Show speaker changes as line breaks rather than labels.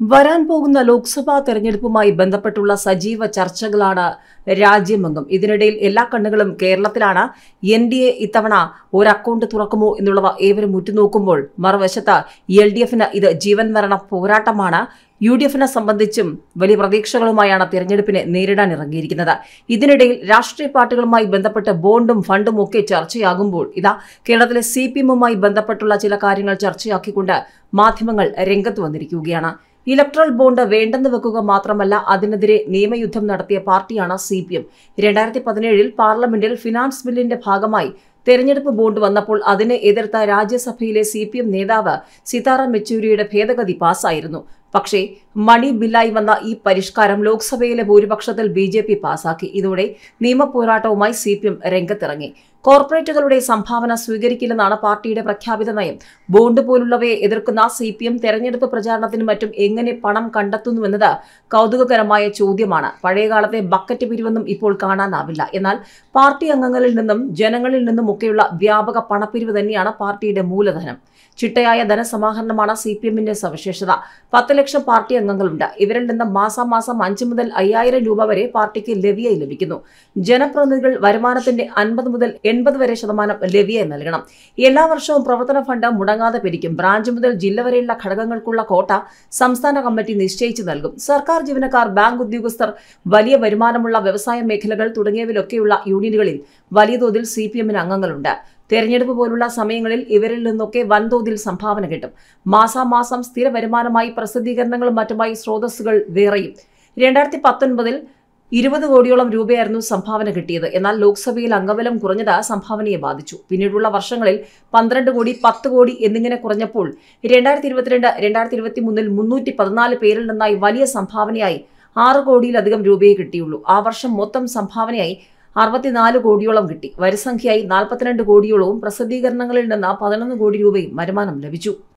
വരാൻ പോകുന്ന ലോക്സഭാ തെരഞ്ഞെടുപ്പുമായി ബന്ധപ്പെട്ടുള്ള സജീവ ചർച്ചകളാണ് രാജ്യമെങ്ങും. ഇതിനിടയിൽ എല്ലാ കണ്ണുകളും കേരളത്തിലാണ്. NDA ഇത്തവണ ഒരു അക്കൗണ്ട് തുറക്കുമോ എന്നുള്ളവ ഏവരും ഉറ്റുനോക്കുമ്പോൾ, മറുവശത്ത് LDFന് ഇത് ജീവൻ മരണ പോരാട്ടമാണ്. UDFനെ സംബന്ധിച്ചും വലിയ പ്രതീക്ഷകളുമായാണ് തിരഞ്ഞെടുപ്പിനെ നേരിടാനിറങ്ങിയിരിക്കുന്നത്. ഇതിനിടയിൽ രാഷ്ട്രീയ പാർട്ടികളുമായി ബന്ധപ്പെട്ട് ബോണ്ടും ഫണ്ടും ഒക്കെ ചർച്ചയാകുമ്പോൾ, ഇതാ കേരളത്തിലെ CPM-ഉമായി ബന്ധപ്പെട്ടുള്ള ചില കാര്യങ്ങൾ ചർച്ചയാക്കിക്കൊണ്ട് മാധ്യമങ്ങൾ രംഗത്ത് വന്നിരിക്കുകയാണ്. ഇലക്ട്രൽ ബോണ്ട് വേണ്ടെന്ന് വെക്കുക മാത്രമല്ല, അതിനെതിരെ നിയമയുദ്ധം നടത്തിയ പാർട്ടിയാണ് CPM. 2017 പാർലമെന്റിൽ ഫിനാൻസ് ബില്ലിന്റെ ഭാഗമായി തെരഞ്ഞെടുപ്പ് ബോണ്ട് വന്നപ്പോൾ അതിനെ എതിർത്ത രാജ്യസഭയിലെ CPM നേതാവ് സീതാറാം യെച്ചൂരിയുടെ ഭേദഗതി പാസ്സായിരുന്നു. പക്ഷേ മണി ബില്ലായി വന്ന ഈ പരിഷ്കാരം ലോക്സഭയിലെ ഭൂരിപക്ഷത്തിൽ BJP പാസാക്കി. ഇതോടെ നിയമപോരാട്ടവുമായി CPM രംഗത്തിറങ്ങി. കോർപ്പറേറ്റുകളുടെ സംഭാവന സ്വീകരിക്കില്ലെന്നാണ് പാർട്ടിയുടെ പ്രഖ്യാപിത നയം. ബോണ്ട് പോലുള്ളവയെ എതിർക്കുന്ന CPM തെരഞ്ഞെടുപ്പ് പ്രചാരണത്തിനും മറ്റും എങ്ങനെ പണം കണ്ടെത്തുന്നുവെന്നത് കൗതുകകരമായ ചോദ്യമാണ്. പഴയകാലത്തെ ബക്കറ്റ് പിരിവൊന്നും ഇപ്പോൾ കാണാനാവില്ല. എന്നാൽ പാർട്ടി അംഗങ്ങളിൽ നിന്നും ജനങ്ങളിൽ നിന്നുമൊക്കെയുള്ള വ്യാപക പണപ്പിരിവ് തന്നെയാണ് പാർട്ടിയുടെ മൂലധനം. ചിട്ടയായ ധനസമാഹരണമാണ് CPM-ന്റെ സവിശേഷത. 10 ലക്ഷം പാർട്ടി അംഗങ്ങളുണ്ട്. ഇവരിൽ നിന്ന് മാസാമാസം 5 മുതൽ 5000 രൂപ വരെ പാർട്ടിക്ക് ലെവിയായി ലഭിക്കുന്നു. ജനപ്രതിനിധികൾ വരുമാനത്തിന്റെ 50 മുതൽ 80 വരെ ശതമാനം ലെവിയായി നൽകണം. എല്ലാ വർഷവും പ്രവർത്തന ഫണ്ട് മുടങ്ങാതെ പിരിക്കും. ബ്രാഞ്ച് മുതൽ ജില്ല വരെയുള്ള ഘടകങ്ങൾക്കുള്ള കോട്ട സംസ്ഥാന കമ്മിറ്റി നിശ്ചയിച്ചു നൽകും. സർക്കാർ ജീവനക്കാർ, ബാങ്ക് ഉദ്യോഗസ്ഥർ, വലിയ വരുമാനമുള്ള വ്യവസായ മേഖലകൾ തുടങ്ങിയവയിലൊക്കെയുള്ള യൂണിയനുകളിൽ വലിയ തോതിൽ CPM-ന് അംഗങ്ങളുണ്ട്. തെരഞ്ഞെടുപ്പ് പോലുള്ള സമയങ്ങളിൽ ഇവരിൽ നിന്നൊക്കെ വൻതോതിൽ സംഭാവന കിട്ടും. മാസാമാസം സ്ഥിര വരുമാനമായി പ്രസിദ്ധീകരണങ്ങളും മറ്റുമായി സ്രോതസ്സുകൾ വേറെയും. 2019 20 കോടിയോളം രൂപയായിരുന്നു സംഭാവന കിട്ടിയത്. എന്നാൽ ലോക്സഭയിൽ അംഗബലം കുറഞ്ഞത് സംഭാവനയെ ബാധിച്ചു. പിന്നീടുള്ള വർഷങ്ങളിൽ 12 കോടി, 10 കോടി എന്നിങ്ങനെ കുറഞ്ഞപ്പോൾ 2022, 2023 314 പേരിൽ നിന്നായി വലിയ സംഭാവനയായി 6 കോടിയിലധികം രൂപയെ കിട്ടിയുള്ളൂ. ആ വർഷം മൊത്തം സംഭാവനയായി 64 കോടിയോളം കിട്ടി. വരിസംഖ്യയായി 42 കോടിയോളവും പ്രസിദ്ധീകരണങ്ങളിൽ നിന്ന് 11 കോടി രൂപയും വരുമാനം ലഭിച്ചു.